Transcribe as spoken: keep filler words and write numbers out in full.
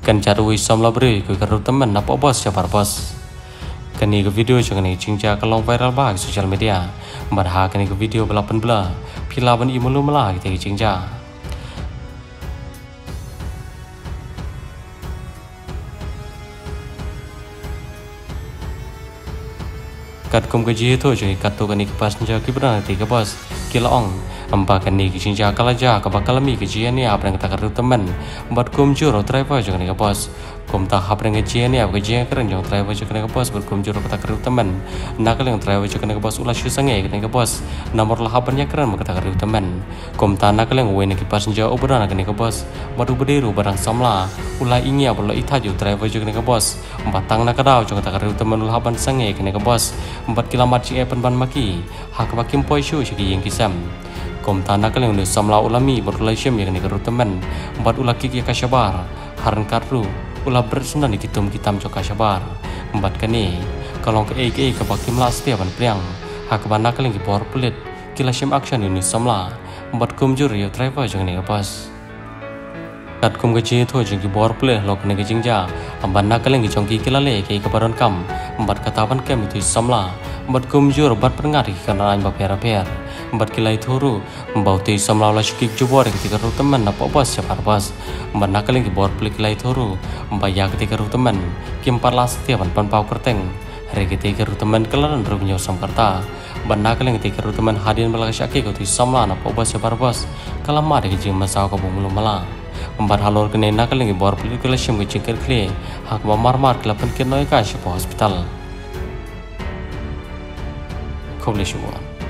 kan carui som labri ku karu temen napa bos siapa bos kani ke video jangan ni cingja kalong viral bag sosial media barha kani ke video belapan bela pila ban imulu melah kita cingja kat kum ke ji tu jadi kat tu kani ke pas nja ki berana ti ke bos kila ong empa kani ke cingja kalaja ke bakal mi ke ji ni apa yang kita karu temen buat kum juro driver jangan ke bos kum tak hap dengan ji ni apa ji keren jong driver jangan ke bos buat kum juro kita karu temen nak yang driver jangan ke bos ulah syu sange ke bos nomor lah hapannya keren kita karu temen kum tak nak yang wen ke pas nja obrana ke bos baru berdiri barang samla ulah ingin apa ulah itaju driver jangan ke bos batang nak kadau jangan kita karu temen ulah hapan sange ke bos empat kilometer ci epen ban maki hak bakim poi syu sigi yang kisam kom tanah kalian udah samla ulami berulai syam yang ni karu temen empat ulah kiki kasyabar haran karu ulah bersunan di kitum kitam coka syabar empat kani kalau ke ek ke bakim lah setiap ban priang hak ban kalian ki por pelit kila syam action ini samla empat kumjur ya driver jangan ni pas kat kum kecil tu jengki bor pelit lok ni kejingja empat nak kalian ki congki kila le ke kebaron kam empat katapan kem itu samla empat kumjur empat pendengar karena lain baper-baper empat kilai turu membauti samlau lashkik jubor ketika ru teman apa bos siapa bos empat nakal yang kibor pelik kilai turu membaya ketika ru teman kimpat las setiap pan pau kerteng hari ketika ru teman kelaran ru nyosam kerta empat nakal yang ketika ru teman hadian belakashaki ketika samla apa bos siapa bos kalau mari kejing masau ke bumulu malah empat halor kene nakal yang kibor pelik kilai syam kejing kerkli hak mamar-mar kelapan kenoi kasih hospital. Kau boleh semua.